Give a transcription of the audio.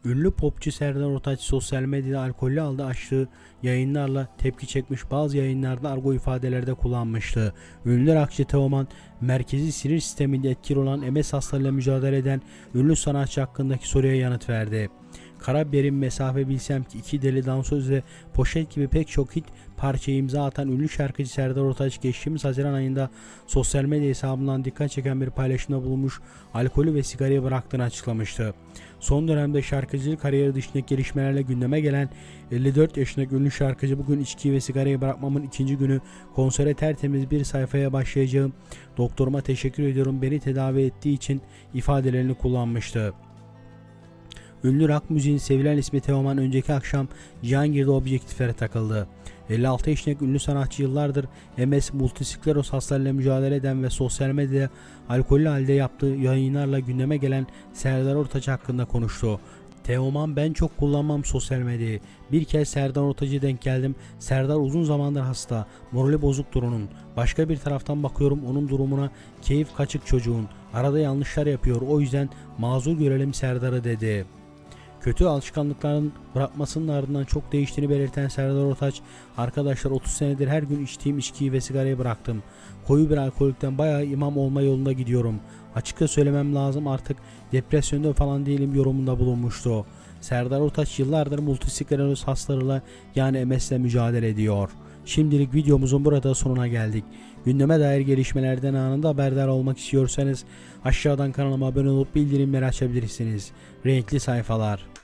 Ünlü popçu Serdar Ortaç sosyal medyada alkollü halde açtığı yayınlarla tepki çekmiş, bazı yayınlarda argo ifadelerde kullanmıştı. Ünlü rockçı Teoman, merkezi sinir sisteminde etkili olan MS hastalığıyla mücadele eden ünlü sanatçı hakkındaki soruya yanıt verdi. Karabiberim, mesafe bilsem ki, iki deli dansöz ve poşet gibi pek çok hit parçaya imza atan ünlü şarkıcı Serdar Ortaç geçtiğimiz Haziran ayında sosyal medya hesabından dikkat çeken bir paylaşımda bulunmuş, alkolü ve sigarayı bıraktığını açıklamıştı. Son dönemde şarkıcılık kariyeri dışındaki gelişmelerle gündeme gelen 54 yaşındaki ünlü şarkıcı bugün içkiyi ve sigarayı bırakmamın ikinci günü, konsere tertemiz bir sayfaya başlayacağım, doktoruma teşekkür ediyorum beni tedavi ettiği için ifadelerini kullanmıştı. Ünlü rock müziğin sevilen ismi Teoman önceki akşam Cihangir'de objektiflere takıldı. 56 yaşındaki ünlü sanatçı yıllardır MS, multiskleroz hastalığıyla mücadele eden ve sosyal medyada alkollü halde yaptığı yayınlarla gündeme gelen Serdar Ortaç hakkında konuştu. Teoman, ben çok kullanmam sosyal medyayı. Bir kez Serdar Ortaç'a denk geldim. Serdar uzun zamandır hasta. Morali bozuktur onun. Başka bir taraftan bakıyorum onun durumuna, keyif kaçık çocuğun. Arada yanlışlar yapıyor. O yüzden mazur görelim Serdar'ı dedi. Kötü alışkanlıkların bırakmasının ardından çok değiştiğini belirten Serdar Ortaç, arkadaşlar 30 senedir her gün içtiğim içkiyi ve sigarayı bıraktım. Koyu bir alkolikten bayağı imam olma yolunda gidiyorum. Açıkça söylemem lazım, artık depresyonda falan değilim yorumunda bulunmuştu. Serdar Ortaç yıllardır multiskleroz hastalarıyla yani MS'le mücadele ediyor. Şimdilik videomuzun burada sonuna geldik. Gündeme dair gelişmelerden anında haberdar olmak istiyorsanız aşağıdan kanalıma abone olup bildirimleri açabilirsiniz. Renkli sayfalar.